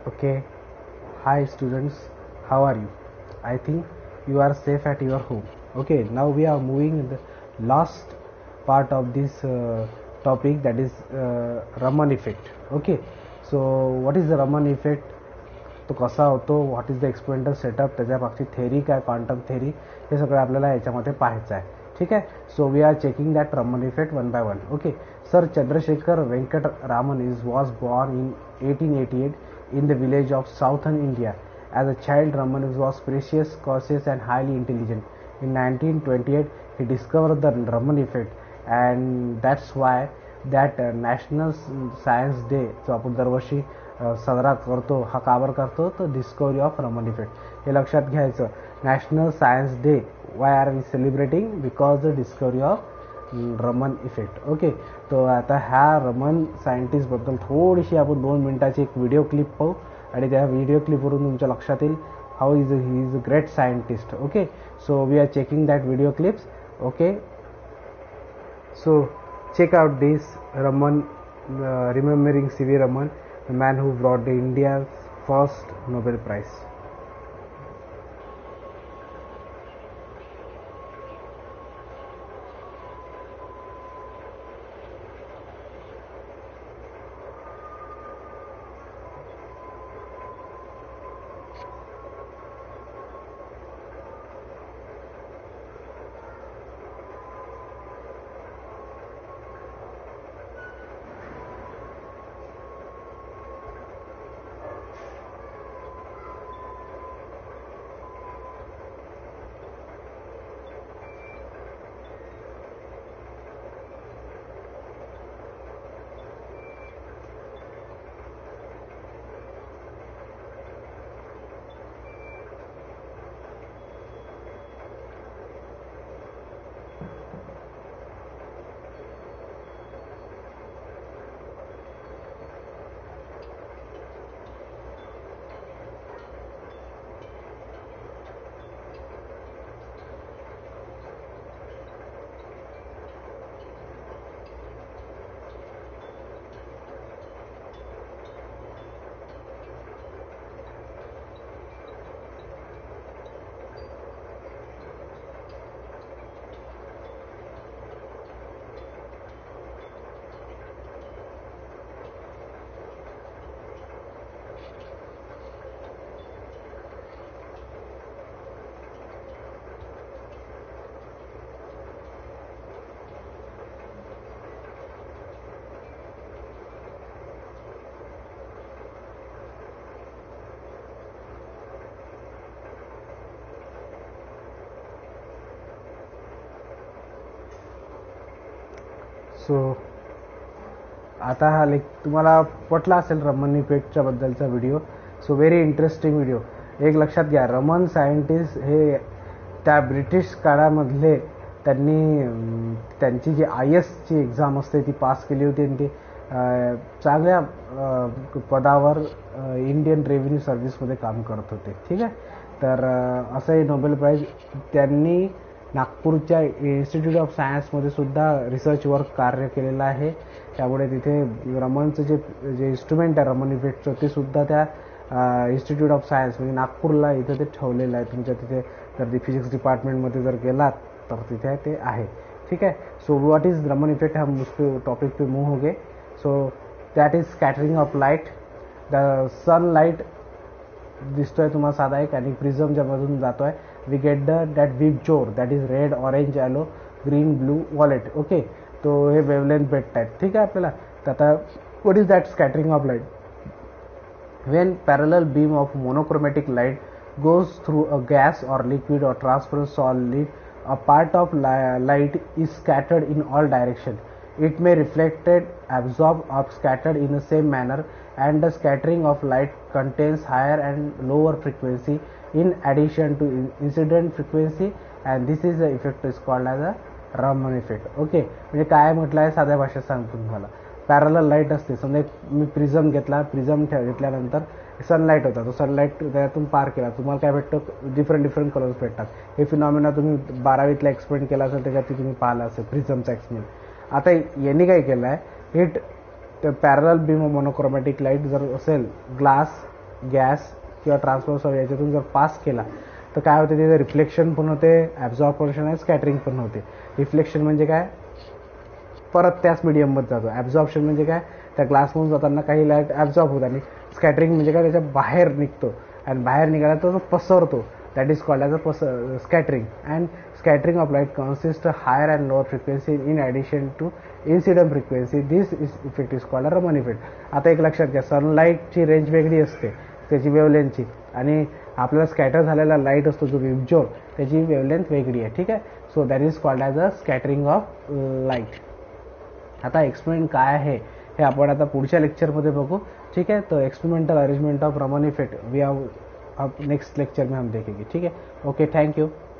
Okay, hi students, how are you? I think you are safe at your home. Okay, now we are moving in the last part of this topic, that is Raman effect. Okay, so what is the Raman effect? तो कसा होतो, what is the experimental setup, त्याच्यामागची theory काय, quantum theory, हे सगळं आपल्याला याच्यामध्ये पाहायचं आहे. ठीक आहे. So we are checking that Raman effect one by one. Okay. Sir Chandrasekhar Venkata Raman was born in 1888 in the village of southern India. As a child, Raman was precious, cautious, and highly intelligent. In 1928, he discovered the Raman effect, and that's why that National Science Day, जो आपण दरवर्षी साजरा करतो, हा का बरं करतो, तर डिस्कवरी ऑफ रमन इफेक्ट हे लक्षात घ्यायचं. National science day, why are we celebrating? Because the discovery of Raman effect. Okay. तो आता ह्या रमन सायंटिस्टबद्दल थोडीशी आपण 2 मिनिटाची एक व्हिडिओ क्लिप पाहू, आणि त्या व्हिडिओ क्लिपवरून तुमच्या लक्षात येईल how he is a great scientist. Okay. So we are checking that video clips. Okay. So check out this Raman, remembering C.V. Raman, the man who brought the India's first Nobel Prize. So आता हा तुम्हाला पटला असेल रमन इफेक्टच्या बद्दलचा video. So very interesting video. एक लक्षात घ्या, रमन सायंटिस्ट हे त्या ब्रिटिश काळामधले, त्यांनी त्यांची जी IS ची एक्झाम असते ती पास केली होती, आणि ती चांगल्या पदावर इंडियन रेव्हेन्यू सर्व्हिसमध्ये काम करत होते. ठीक आहे. तर असं हे नोबेल प्राईज त्यांनी नागपूरच्या इन्स्टिट्यूट ऑफ सायन्समध्ये सुद्धा रिसर्च वर्क कार्य केलेलं आहे. त्यामुळे तिथे रमनचं जे इन्स्ट्रुमेंट आहे रमन इफेक्टचं, ते सुद्धा त्या इन्स्टिट्यूट ऑफ सायन्स म्हणजे नागपूरला इथं ते ठेवलेलं आहे. तुमच्या तिथे जर फिजिक्स डिपार्टमेंटमध्ये जर गेलात तर तिथे ते आहे. ठीक आहे. So what is Raman effect, हम उसके टॉपिक पे मूव हो गए. So that is scattering of light. The sunlight दिसतोय तुम्हाला साधा एक, आणि प्रिझम ज्यामधून जातोय, we get that VIBGYOR, that is red, orange, yellow, green, blue, violet. Okay. तो हे वेवलेंथ भेटत आहेत. ठीक आहे आपल्याला. तर आता what is that scattering of light? when parallel beam of monochromatic light goes through a gas or liquid or transparent solid, a part of light is scattered in all directions. It may reflected, absorbed, or scattered in the same manner, and the scattering of light contains higher and lower frequency in addition to incident frequency, and this is the effect is called as a Raman effect. Okay. म्हणजे काय म्हटलं आहे साध्या भाषेत सांगतो तुम्हाला. Parallel light असते. समजा मी प्रिझम घेतला, प्रिझम घेतल्यानंतर सनलाईट होता, तो सनलाईट त्यातून पार केला, तुम्हाला काय भेटतं, डिफरंट कलर्स भेटतात. हे फिनॉमिना तुम्ही 12वीतला एक्सपेरिमेंट केला असेल, त्याच्यात तुम्ही पाहिलं असेल प्रिझमचा एक्सपेरिमेंट. आता यांनी काय केलं आहे, hit parallel beam monochromatic light जर असेल, ग्लास गॅस किंवा ट्रान्सफर याच्यातून जर पास केला तर काय होते, तिथे रिफ्लेक्शन पण होते, ॲब्झॉर्प्शन आणि स्कॅटरिंग पण होते. रिफ्लेक्शन म्हणजे काय, परत त्याच मीडियममध्ये जातो. ॲब्झॉर्प्शन म्हणजे काय, त्या ग्लासमधून जाताना काही लाईट ॲब्झॉर्ब होत, आणि स्कॅटरिंग म्हणजे काय, त्याच्या बाहेर निघतो आणि बाहेर निघाला तो पसरतो. That is called as a scattering. And scattering of light consist higher and lower frequency in addition to incident frequency. This effect is called a Raman effect. आता एक लक्षात घ्या, सनलाईटची रेंज वेगळी असते त्याची वेवलेंथची, आणि आपल्याला स्कॅटर झालेला लाईट असतो जो विबजोर, त्याची वेवलेंथ वेगळी आहे. ठीक आहे. So that is called as a scattering of light. आता एक्सपेरिमेंट काय आहे हे आपण आता पुढच्या लेक्चरमध्ये बघू. ठीक है. तो experimental arrangement of Raman effect we have अब नेक्स्ट लेक्चर में हम देखेंगे. ठीक है. Okay, thank you.